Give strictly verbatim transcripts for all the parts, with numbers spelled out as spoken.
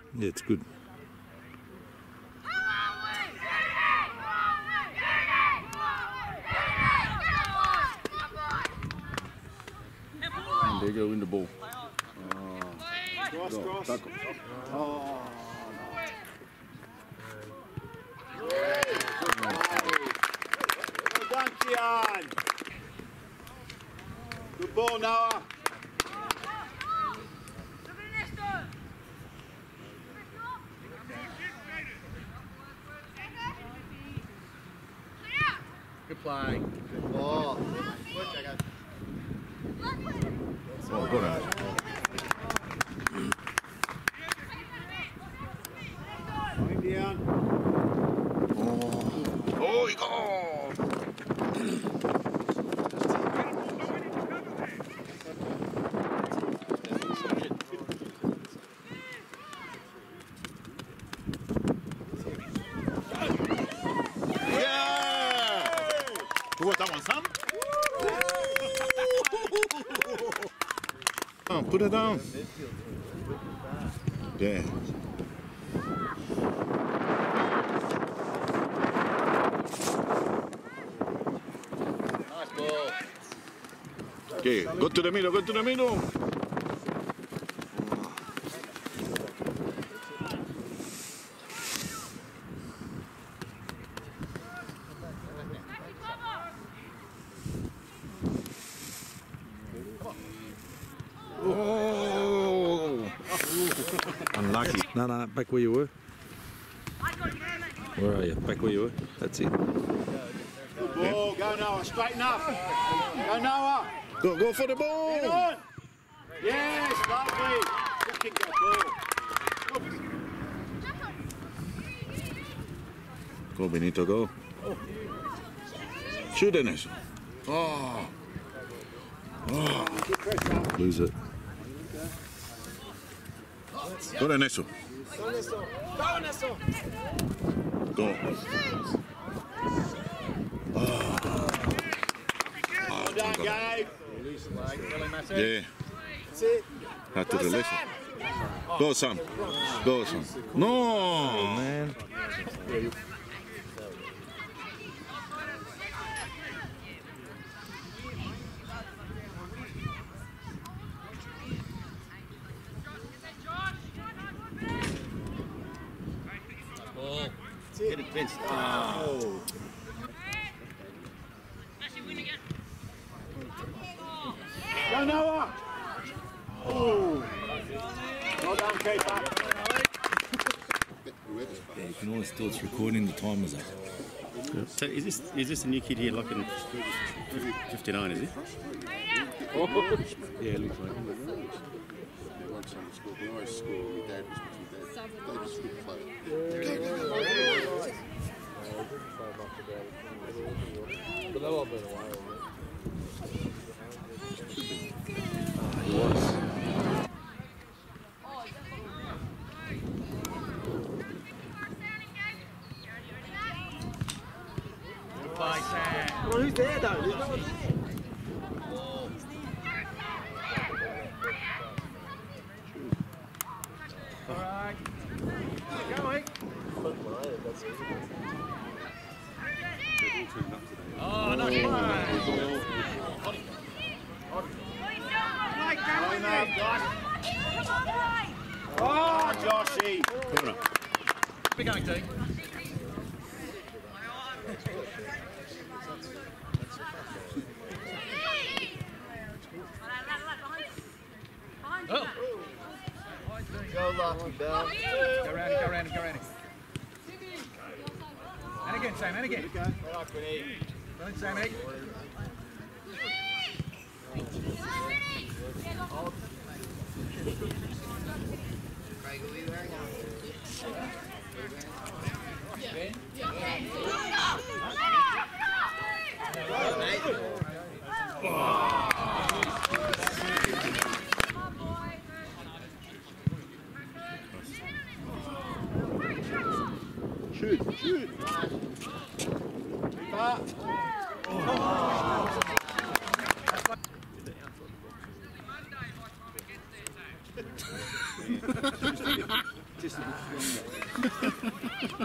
Yeah, it's good. And there you go in the ball. Cross, Go, cross. tackle. Oh, no. Well done, Kian. Good ball, Noah. Good play. Good ball. Oh, good on it. Going down. Oh, oh, he got. Yeah! Who was that one, Sam? Oh, put it down. Yeah. Nice ball. Okay, go to the middle, go to the middle. Oh! Unlucky. No, no, back where you were. Where are you? Back where you were. That's it. Good ball. Go, Noah. Straighten up. Go, Noah. Go, go for the ball! Get on. Yes, lovely. Good kick that ball. Go, Benito, go. Shoot, Dennis. Oh. Oh. Lose it. Go, Ernesto. Go. Oh. Well done, Gabe. Yeah. Had to release it. Go, Sam. Go, Sam. No, Man. Get it, Vince. Oh. Go, Noah. Oh. Well done, keeper. Yeah, you can always tell it's recording, the timer's up. So is this is this a new kid here, like in fifty-nine? Is he? Yeah, it looks like he was. Well, who's there, though? There's no one there. Alright. Going. Oh, nice play. Oh, Joshy. Corner. We're going to. Oh. Go, Lucky Bell. Go round it, go round it, go round it. And again, Sam, and again. Go on, Sammy. Shoot, shoot. Keeper. Just a bit stronger.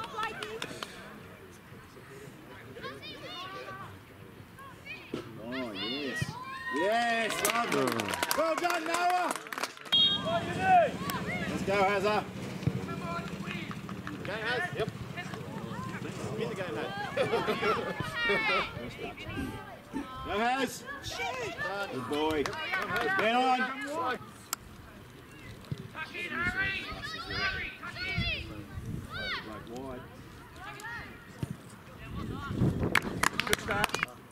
Oh, yes. Yes, lovely. Well done, Noah. Let's go, Hazza. Go, Haz. Yep. Get the game, Haz. Go, Haz. Good boy. Get on. Wide. Good start.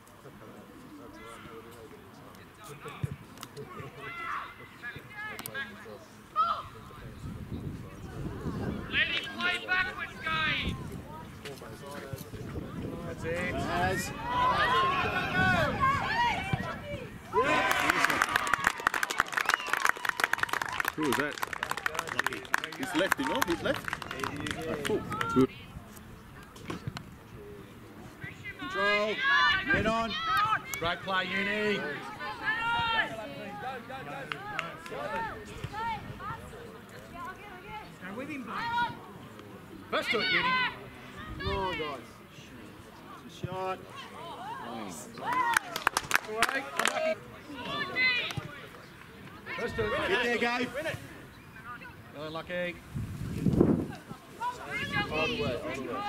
Let him play backwards, guys. That's it. Haz. Who was that? He's left, you know? He's left. Oh, good. Control. Get on. Great play, Uni. Go with him, Blake. First to it, Uni. Come on, guys. It's a shot. Away. Unlucky. First to it. Get there, Gabe. Really lucky. All the way, all the way.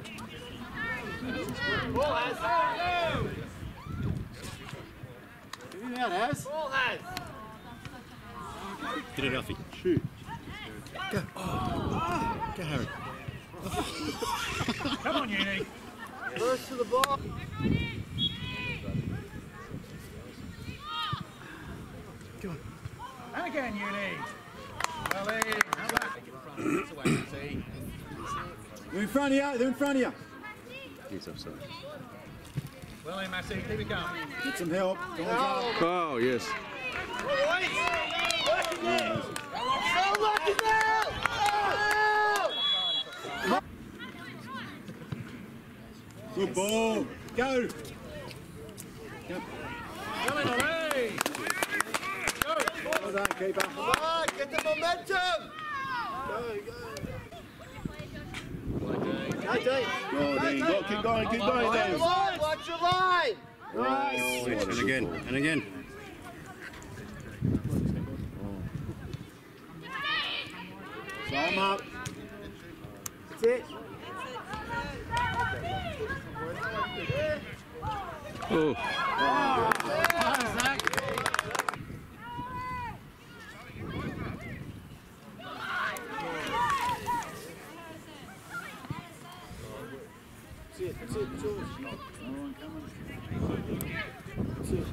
Ball has. Give him out, Haz. Ball has. Get it, Alfie. Shoot. Go. Go, Harry. Come on, Uni. First to the ball. Go on. And again, Uni. Well in. That's away, see. They're in front of you. They're in front of you. He's offside. Well in, Massey. Keep it going. Get some help. Go on. Oh, yes. Good ball. Go. Go. Well in, away. Well done, keeper. Come on, get the momentum. Go, go. Go, Dean. Go, Dean. Go, keep going, keep going, Dean. Line, watch your line. Nice. And again, and again. So I'm up. That's it. Oh. That's it, that's it, that's yours. No one coming. That's it.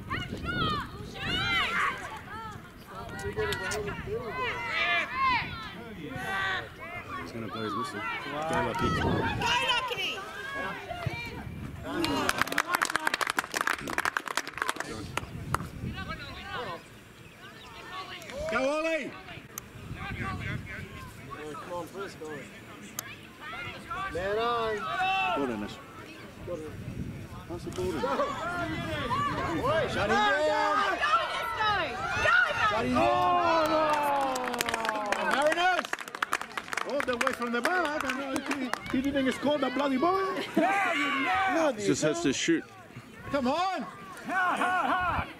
He's going to blow his whistle. Go, Lucky. Go, Lucky. Go, Ollie! Oh, come on, first go. Man on. Go, Dennis. Pass the ball in. Shut him down! Shut him down! Mariners! All the way from the ball. I don't know if he, he didn't score the bloody ball. Now you know. He just has to shoot. Come on! Hard, hard, hard.